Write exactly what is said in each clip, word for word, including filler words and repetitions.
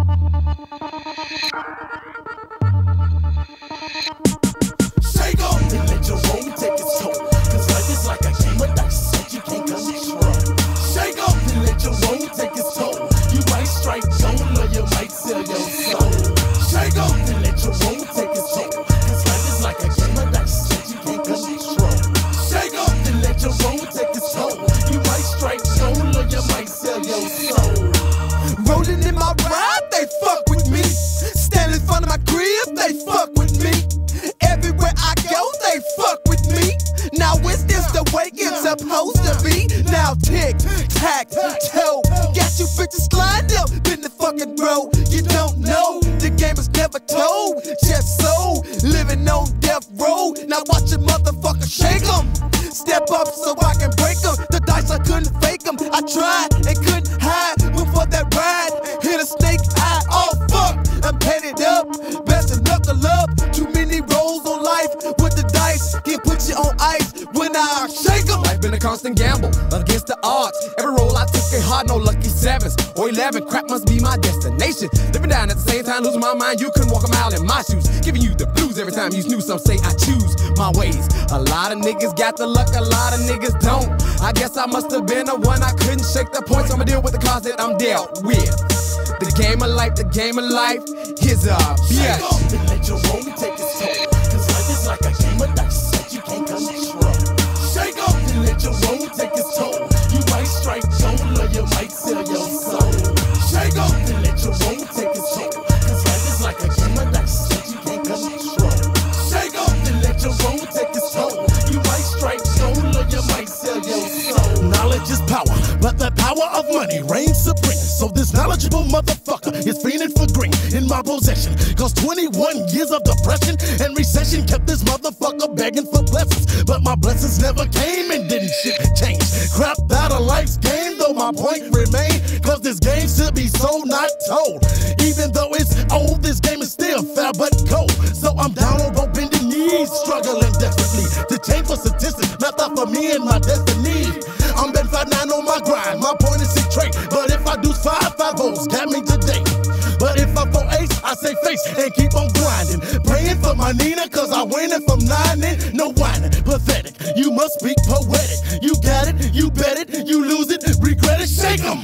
Shake up and let your roll take its toll. Cause life is like a game of dice that you can't control. Shake up and let your roll take its toll. You might strike gold or you might sell your soul. Shake up and let your roll take its toll. Cause life is like a game of dice that you can't control. Shake up and let your roll take its toll. You might strike gold or you might sell your soul. Rolling in my ride, they fuck with me. Stand in front of my crib, they fuck with me. Everywhere I go, they fuck with me. Now is this the way it's supposed to be? Now tick, tack, toe. Got you bitches lined up in the fucking row. You don't know, the game is never told. Just so, living on death row. Now watch a motherfucker shake 'em. Step up so I can break 'em. The dice, I couldn't fake 'em. I tried and couldn't hide. Went for that ride, hit a snake eye. Oh fuck, I'm headed up. Best to knuckle up. Too many rolls on life with the dice. Can put you on ice when I shake 'em. Life been a constant gamble against the odds. Every roll I took ain't hard, no lucky sevens or eleven. Crap must be my destination. Living down at the same time, losing my mind. You couldn't walk a mile in my shoes. Giving you the blues every time you snooze. Some say I choose my ways. A lot of niggas got the luck, a lot of niggas don't. I guess I must have been the one I couldn't shake the points. I'ma deal with the cards that I'm dealt with. The game of life, the game of life is a bitch. Shake up and let your roll take its toll. Cause life is like a game of dice that you can't control. Shake up and let your roll take its toll. You might strike gold or you might sell your soul. Shake up and let your roll take its toll. Cause life is like a game of dice that you can't control. Shake up and let your roll take its toll. You might strike gold or you might sell your soul. Knowledge is power, but the power of money reigns supreme. So this knowledgeable motherfucker is fiending for green in my possession. Cause twenty-one years of depression and recession kept this motherfucker begging for blessings. But my blessings never came and didn't shit change. Crap out of life's game, though my point remain. Cause this game should be sold, not told. Even though it's old, this game is still fair but cold. So I'm down on both bending knees, struggling desperately to change for statistics, math out for me and my destiny. I'm been five nine on my grind, my point is six trait. But if I do five, five O's, got me today. But if I four ace, I say face and keep on grinding. Praying for my Nina, cause I winning from nine and no whining. Pathetic, you must speak poetic. You got it, you bet it, you lose it, regret it, shake 'em.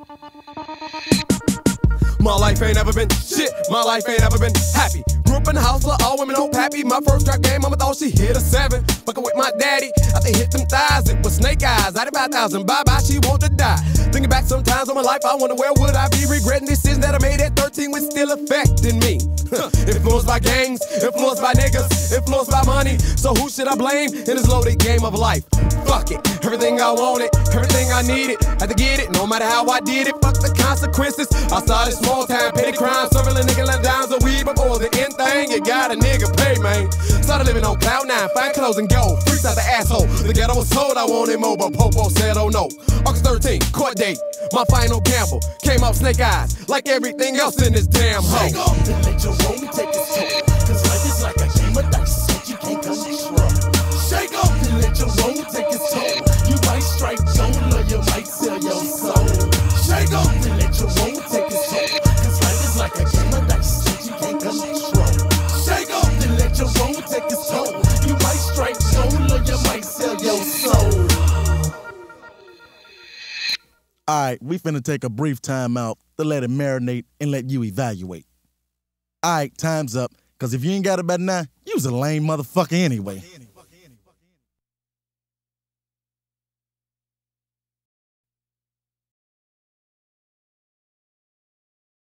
My life ain't ever been shit, my life ain't ever been happy. Grew up in the house, but all women on pappy. My first trap game, mama thought she hit a seven. Fucking with my daddy, I think hit them thighs. It was snake eyes, I did five thousand, bye-bye, she want to die. Thinking back sometimes on my life, I wonder where would I be. Regretting decisions that I made at thirteen was still affecting me. Influenced by gangs, influenced by niggas, influenced by money. So who should I blame in this loaded game of life? Fuck it, everything I wanted, everything I needed, had to get it, no matter how I did it. Fuck the consequences. I started small time, petty crime, serving a nigga like dimes of weed before the end thing. You got a nigga pay, man. Started living on cloud nine, fine clothes and gold. Freaks out the asshole. The ghetto was told I wanted more, but Popo said, oh no. August thirteenth, court date, my final gamble. Came out snake eyes, like everything else in this damn hole. Shake up and let your roll take its toll. Cause life is like a game of dice that you can't control. Shake up and let your roll take its toll. You might strike gold or you might sell your soul. Shake up and let your roll take its toll. Cause life is like a game of dice that you can't control. Shake up and let your roll take its toll. You might strike gold or you might sell your soul. All right, we finna take a brief time out to let it marinate and let you evaluate. All right, time's up, because if you ain't got it by now, you's a lame motherfucker anyway.